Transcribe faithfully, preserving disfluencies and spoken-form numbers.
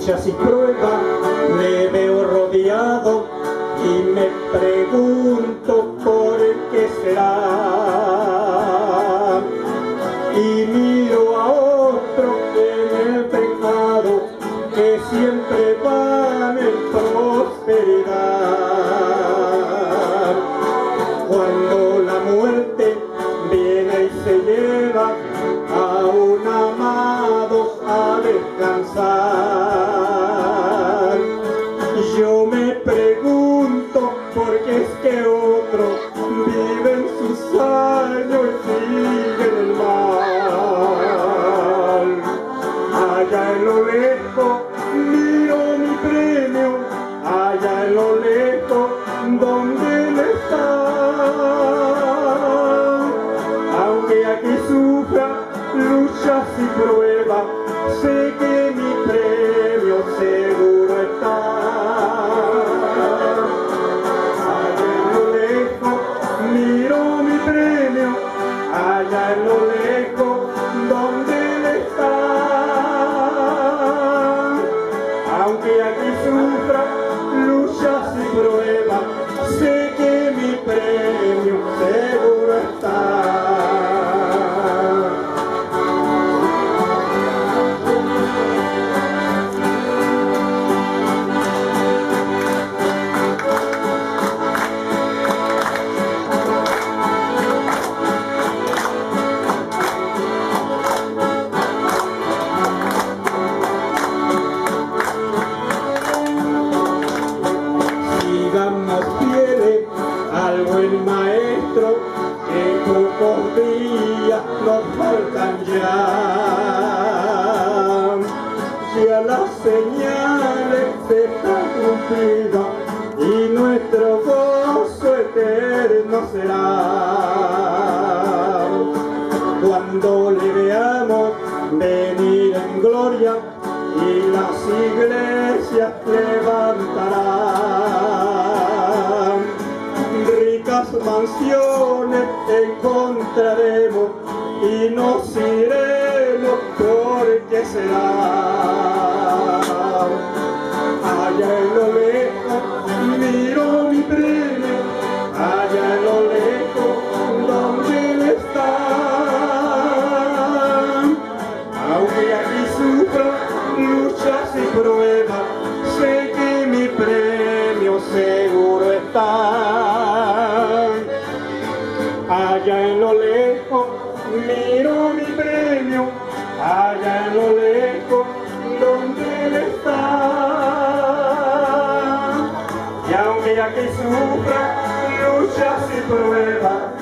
luchas y pruebas me veo rodeado y me pregunto por qué será. Y miro a otro en el pecado que siempre van en prosperidad. Cuando la muerte viene y se lleva a un amado a descansar, yo me pregunto por qué es que otro vive en sus años y sigue en el mal. Allá en lo lejos miro mi premio, allá en lo lejos donde él está. Aunque aquí sufra luchas y pruebas, sé que mi premio seguro está. Allá en lo lejos miro mi premio, allá en lo lejos donde él está. Aunque aquí sufra luchas y pruebas, sé que mi premio seguro está. Sigamos fieles al buen maestro, que pocos días nos faltan ya. Ya las señales están cumplidas y nuestro gozo eterno será. Cuando le veamos venir en gloria y las iglesias levantarán ricas mansiones, encontraremos y nos iremos porque será. Allá en lo lejos miro mi premio, allá en lo lejos donde él está. Aunque aquí sufra luchas y pruebas, sé que mi premio seguro está. Allá en lo lejos miro mi premio, allá en lo lejos donde él está. Y aunque aquí sufra luchas y pruebas,